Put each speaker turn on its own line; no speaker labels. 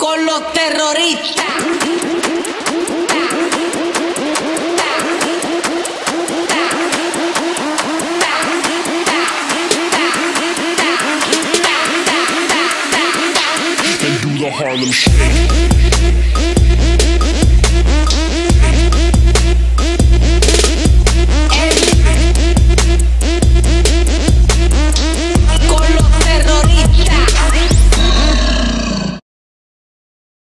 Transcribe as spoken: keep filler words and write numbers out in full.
con los terroristas.
And do the Harlem Shake.